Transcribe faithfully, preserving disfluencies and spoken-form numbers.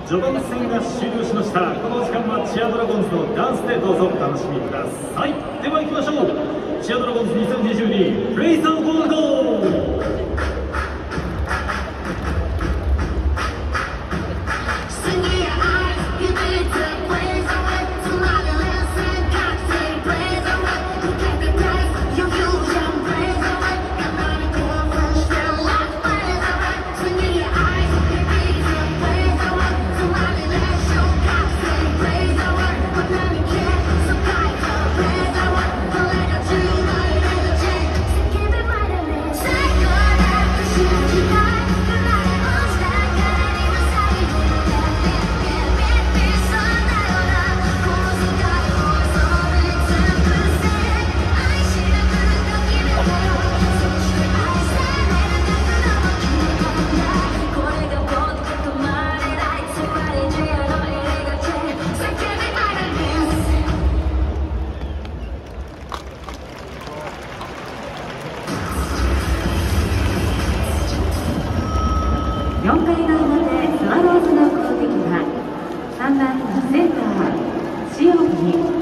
序盤戦が終了しました。この時間はチアドラゴンズのダンスでどうぞお楽しみください。では行きましょう。チアドラゴンズにせんにじゅうにプレイザーゴールド。 よんかいの表スワローズの攻撃はさんばんのセンター塩見